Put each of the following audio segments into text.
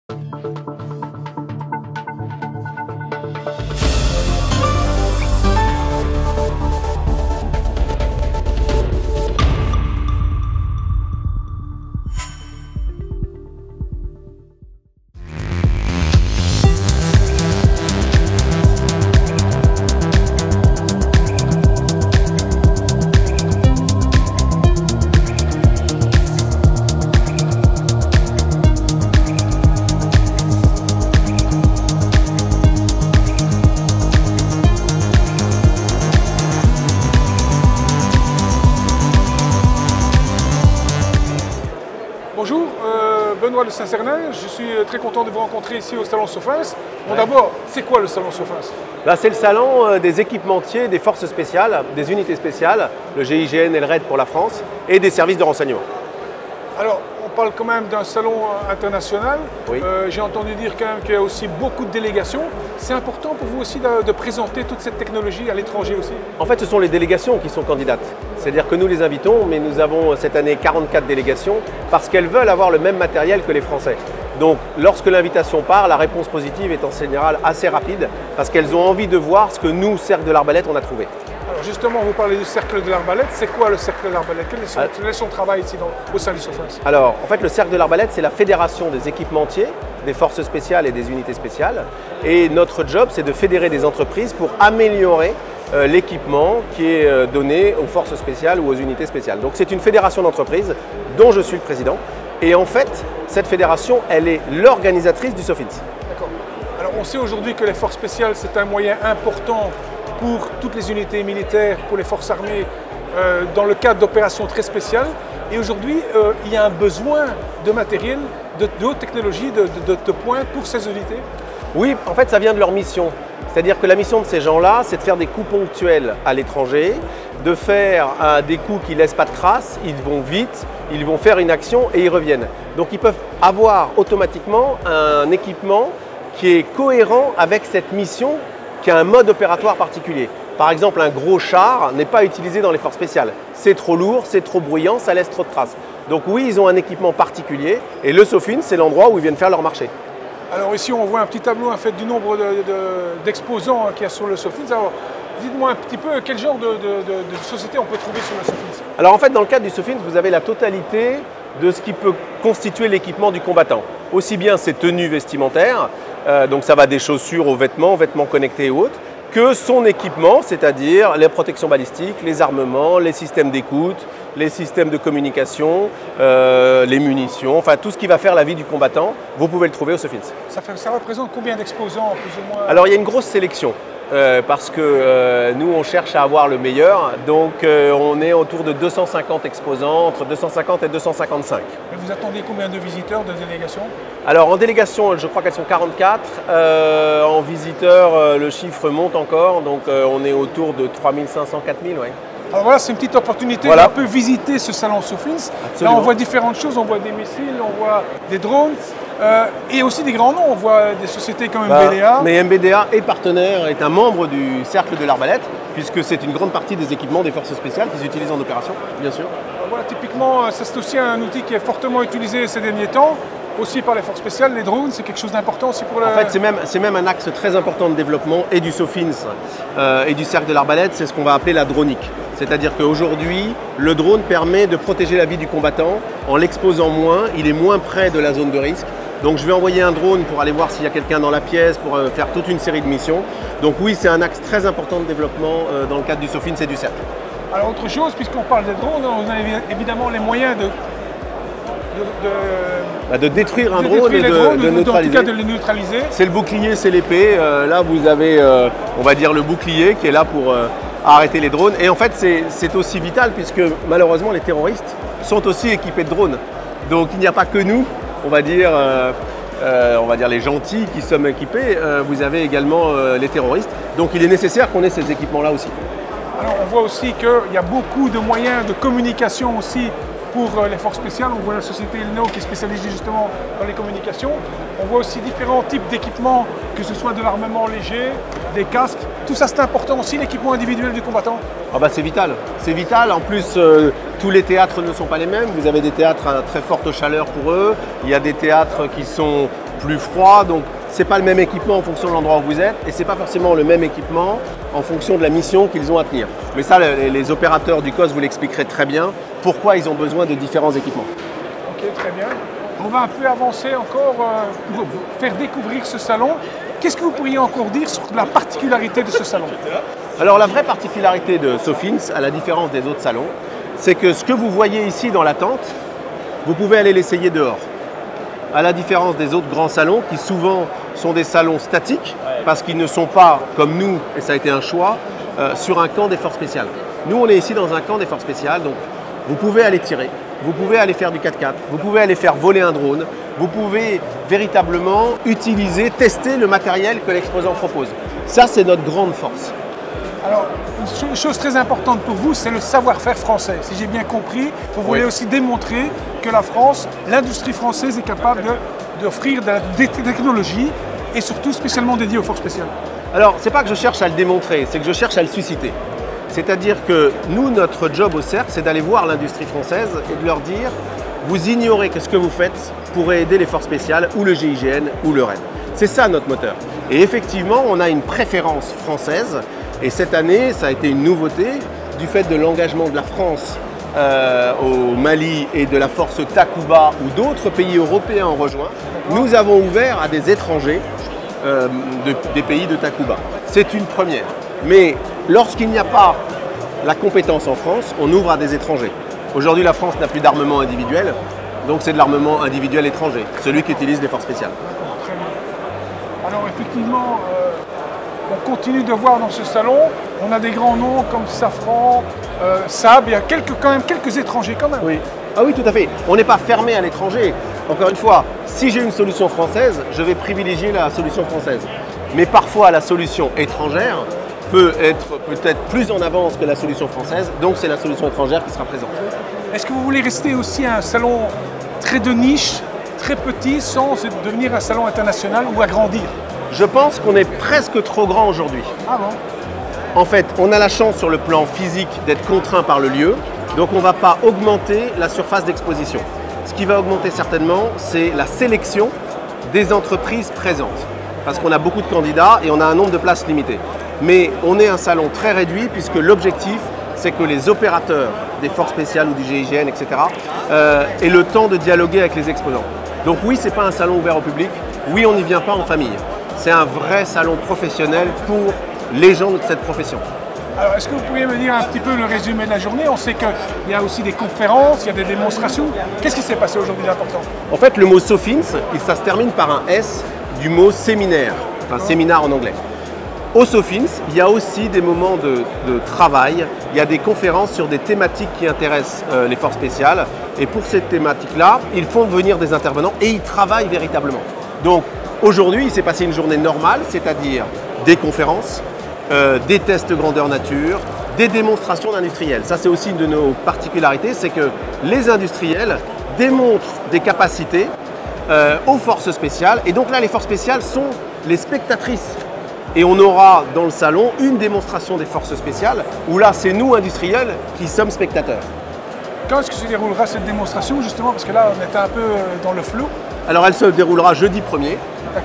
Bonjour, Benoît de Saint-Cernin, je suis très content de vous rencontrer ici au Salon Sofins. Bon, d'abord, c'est quoi le Salon Sofins? C'est le salon des équipementiers, des forces spéciales, des unités spéciales, le GIGN et le RAID pour la France, et des services de renseignement. Alors, on parle quand même d'un salon international. Oui. J'ai entendu dire quand même qu'il y a aussi beaucoup de délégations. C'est important pour vous aussi de présenter toute cette technologie à l'étranger aussi? En fait, ce sont les délégations qui sont candidates. C'est-à-dire que nous les invitons, mais nous avons cette année 44 délégations parce qu'elles veulent avoir le même matériel que les Français. Donc, lorsque l'invitation part, la réponse positive est en général assez rapide parce qu'elles ont envie de voir ce que nous, Cercle de l'Arbalète, on a trouvé. Alors justement, vous parlez du Cercle de l'Arbalète. C'est quoi le Cercle de l'Arbalète? Quel est son travail ici au sein du Sofins? Alors, en fait, le Cercle de l'Arbalète, c'est la fédération des équipementiers, des forces spéciales et des unités spéciales. Et notre job, c'est de fédérer des entreprises pour améliorer l'équipement qui est donné aux forces spéciales ou aux unités spéciales. Donc c'est une fédération d'entreprises dont je suis le président. Et en fait, cette fédération, elle est l'organisatrice du Sofins. D'accord. Alors on sait aujourd'hui que les forces spéciales, c'est un moyen important pour toutes les unités militaires, pour les forces armées, dans le cadre d'opérations très spéciales. Et aujourd'hui, il y a un besoin de matériel, de haute technologie, de pointe pour ces unités. Oui, en fait, ça vient de leur mission. C'est-à-dire que la mission de ces gens-là, c'est de faire des coups ponctuels à l'étranger, de faire des coups qui ne laissent pas de traces, ils vont vite, ils vont faire une action et ils reviennent. Donc ils peuvent avoir automatiquement un équipement qui est cohérent avec cette mission, qui a un mode opératoire particulier. Par exemple, un gros char n'est pas utilisé dans les forces spéciales. C'est trop lourd, c'est trop bruyant, ça laisse trop de traces. Donc oui, ils ont un équipement particulier et le Sofins, c'est l'endroit où ils viennent faire leur marché. Alors ici, on voit un petit tableau en fait, du nombre d'exposants qu'il y a sur le Sofins. Alors, dites-moi un petit peu quel genre de société on peut trouver sur le Sofins. Alors en fait, dans le cadre du Sofins, vous avez la totalité de ce qui peut constituer l'équipement du combattant. Aussi bien ses tenues vestimentaires, donc ça va des chaussures aux vêtements connectés et autres, que son équipement, c'est-à-dire les protections balistiques, les armements, les systèmes d'écoute, les systèmes de communication, les munitions, enfin tout ce qui va faire la vie du combattant, vous pouvez le trouver au Sofins. Ça représente combien d'exposants plus ou moins? Alors il y a une grosse sélection. Parce que nous on cherche à avoir le meilleur, donc on est autour de 250 exposants, entre 250 et 255. Et vous attendez combien de visiteurs, de délégations? Alors en délégation, je crois qu'elles sont 44, en visiteurs le chiffre monte encore, donc on est autour de 3500, 4000, ouais. Alors voilà, c'est une petite opportunité Voilà. d'un peu visiter ce salon Sofins. Là on voit différentes choses, on voit des missiles, on voit des drones. Et aussi des grands noms, on voit des sociétés comme MBDA. Mais MBDA est partenaire, est un membre du Cercle de l'Arbalète, puisque c'est une grande partie des équipements des forces spéciales qu'ils utilisent en opération, bien sûr. Voilà, typiquement, c'est aussi un outil qui est fortement utilisé ces derniers temps, aussi par les forces spéciales. Les drones, c'est quelque chose d'important aussi pour la... En fait, c'est même un axe très important de développement et du Sofins et du Cercle de l'Arbalète, c'est ce qu'on va appeler la dronique. C'est-à-dire qu'aujourd'hui, le drone permet de protéger la vie du combattant en l'exposant moins, il est moins près de la zone de risque. Donc je vais envoyer un drone pour aller voir s'il y a quelqu'un dans la pièce, pour faire toute une série de missions. Donc oui, c'est un axe très important de développement dans le cadre du Sofins et du Cercle. Alors autre chose, puisqu'on parle des drones, on a évidemment les moyens de détruire un drone et de neutraliser. En tout cas de les neutraliser. C'est le bouclier, c'est l'épée. Là vous avez, on va dire, le bouclier qui est là pour arrêter les drones. Et en fait c'est aussi vital puisque malheureusement les terroristes sont aussi équipés de drones. Donc il n'y a pas que nous. On va dire les gentils qui sommes équipés, vous avez également les terroristes. Donc il est nécessaire qu'on ait ces équipements-là aussi. Alors on voit aussi qu'il y a beaucoup de moyens de communication aussi pour les forces spéciales. On voit la société Elno qui est spécialisée justement dans les communications. On voit aussi différents types d'équipements, que ce soit de l'armement léger, des casques. Tout ça c'est important aussi, l'équipement individuel du combattant. Ah bah c'est vital. C'est vital. En plus, tous les théâtres ne sont pas les mêmes. Vous avez des théâtres à très forte chaleur pour eux. Il y a des théâtres qui sont plus froid. Donc ce n'est pas le même équipement en fonction de l'endroit où vous êtes et ce n'est pas forcément le même équipement en fonction de la mission qu'ils ont à tenir. Mais ça, les opérateurs du COS vous l'expliqueraient très bien, pourquoi ils ont besoin de différents équipements. Ok, très bien. On va un peu avancer encore pour faire découvrir ce salon. Qu'est-ce que vous pourriez encore dire sur la particularité de ce salon? Alors la vraie particularité de Sofins, à la différence des autres salons, c'est que ce que vous voyez ici dans la tente, vous pouvez aller l'essayer dehors. À la différence des autres grands salons qui souvent sont des salons statiques parce qu'ils ne sont pas comme nous, et ça a été un choix, sur un camp d'effort spécial. Nous on est ici dans un camp d'effort spécial, donc vous pouvez aller tirer, vous pouvez aller faire du 4x4, vous pouvez aller faire voler un drone, vous pouvez véritablement utiliser, tester le matériel que l'exposant propose. Ça c'est notre grande force. Alors, une chose très importante pour vous, c'est le savoir-faire français. Si j'ai bien compris, vous voulez aussi démontrer que la France, l'industrie française est capable d'offrir des technologies et surtout spécialement dédiées aux forces spéciales. Alors, c'est pas que je cherche à le démontrer, c'est que je cherche à le susciter. C'est-à-dire que nous, notre job au cercle, c'est d'aller voir l'industrie française et de leur dire « Vous ignorez que ce que vous faites pourrait aider les forces spéciales ou le GIGN ou le RAID ». C'est ça notre moteur. Et effectivement, on a une préférence française. Et cette année, ça a été une nouveauté du fait de l'engagement de la France au Mali et de la force Takuba où d'autres pays européens ont rejoint. Nous avons ouvert à des étrangers des pays de Takuba. C'est une première. Mais lorsqu'il n'y a pas la compétence en France, on ouvre à des étrangers. Aujourd'hui, la France n'a plus d'armement individuel, donc c'est de l'armement individuel étranger, celui qu'utilisent les forces spéciales. Très bien. Alors effectivement, on continue de voir dans ce salon, on a des grands noms comme Safran, Saab, il y a quand même quelques étrangers quand même. Oui. Ah oui, tout à fait. On n'est pas fermé à l'étranger. Encore une fois, si j'ai une solution française, je vais privilégier la solution française. Mais parfois, la solution étrangère peut être peut-être plus en avance que la solution française, donc c'est la solution étrangère qui sera présente. Est-ce que vous voulez rester aussi un salon très de niche, très petit, sans devenir un salon international ou agrandir? Je pense qu'on est presque trop grand aujourd'hui. Ah bon? En fait, on a la chance sur le plan physique d'être contraint par le lieu, donc on ne va pas augmenter la surface d'exposition. Ce qui va augmenter certainement, c'est la sélection des entreprises présentes. Parce qu'on a beaucoup de candidats et on a un nombre de places limité. Mais on est un salon très réduit puisque l'objectif, c'est que les opérateurs des forces spéciales ou du GIGN, etc., aient le temps de dialoguer avec les exposants. Donc oui, ce n'est pas un salon ouvert au public. Oui, on n'y vient pas en famille. C'est un vrai salon professionnel pour les gens de cette profession. Alors, est-ce que vous pourriez me dire un petit peu le résumé de la journée? On sait qu'il y a aussi des conférences, il y a des démonstrations. Qu'est-ce qui s'est passé aujourd'hui d'important? En fait, le mot Sofins, ça se termine par un S du mot séminaire, enfin séminaire en anglais. Au Sofins, il y a aussi des moments de travail, il y a des conférences sur des thématiques qui intéressent les forces spéciales. Et pour ces thématiques-là, ils font venir des intervenants et ils travaillent véritablement. Donc aujourd'hui, il s'est passé une journée normale, c'est-à-dire des conférences, des tests grandeur nature, des démonstrations d'industriels. Ça, c'est aussi une de nos particularités, c'est que les industriels démontrent des capacités aux forces spéciales. Et donc là, les forces spéciales sont les spectatrices. Et on aura dans le salon une démonstration des forces spéciales, où là, c'est nous, industriels, qui sommes spectateurs. Quand est-ce que se déroulera cette démonstration, justement? Parce que là, on était un peu dans le flou. Alors, elle se déroulera jeudi 1er,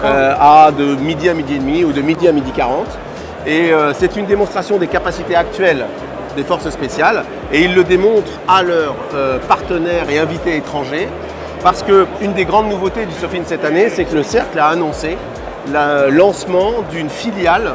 de midi à midi et demi, ou de midi à midi 40. Et c'est une démonstration des capacités actuelles des forces spéciales. Et ils le démontrent à leurs partenaires et invités étrangers. Parce qu'une des grandes nouveautés du Sofins cette année, c'est que le Cercle a annoncé le lancement d'une filiale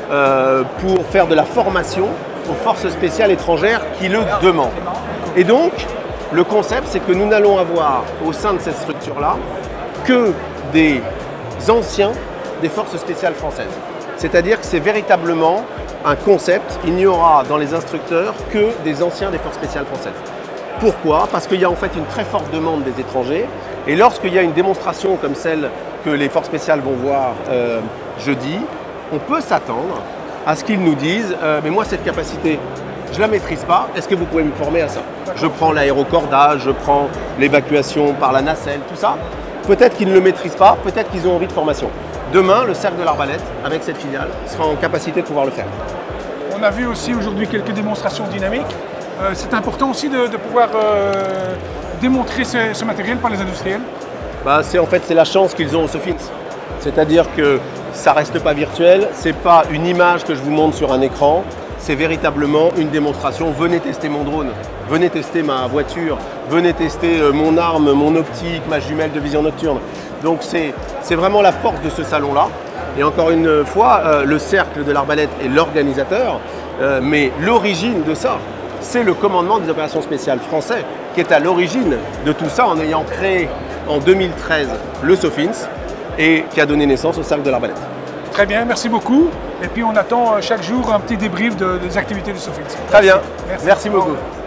pour faire de la formation aux forces spéciales étrangères qui le demandent. Et donc, le concept, c'est que nous n'allons avoir au sein de cette structure-là que des anciens des forces spéciales françaises. C'est-à-dire que c'est véritablement un concept. Il n'y aura dans les instructeurs que des anciens des forces spéciales françaises. Pourquoi? Parce qu'il y a en fait une très forte demande des étrangers. Et lorsqu'il y a une démonstration comme celle que les forces spéciales vont voir jeudi, on peut s'attendre à ce qu'ils nous disent mais moi cette capacité, je ne la maîtrise pas, est-ce que vous pouvez me former à ça? Je prends l'aérocordage, je prends l'évacuation par la nacelle, tout ça. Peut-être qu'ils ne le maîtrisent pas, peut-être qu'ils ont envie de formation. Demain, le Cercle de l'Arbalète, avec cette filiale, sera en capacité de pouvoir le faire. On a vu aussi aujourd'hui quelques démonstrations dynamiques. C'est important aussi de pouvoir démontrer ce matériel par les industriels. C'est en fait c'est la chance qu'ils ont au Sofins. C'est-à-dire que ça ne reste pas virtuel, ce n'est pas une image que je vous montre sur un écran, c'est véritablement une démonstration. Venez tester mon drone, venez tester ma voiture, venez tester mon arme, mon optique, ma jumelle de vision nocturne. Donc c'est vraiment la force de ce salon-là. Et encore une fois, le Cercle de l'Arbalète est l'organisateur, mais l'origine de ça, c'est le commandement des opérations spéciales français qui est à l'origine de tout ça en ayant créé en 2013 le Sofins et qui a donné naissance au Cercle de l'Arbalète. Très bien, merci beaucoup. Et puis on attend chaque jour un petit débrief des activités du Sofins. Très bien, merci beaucoup.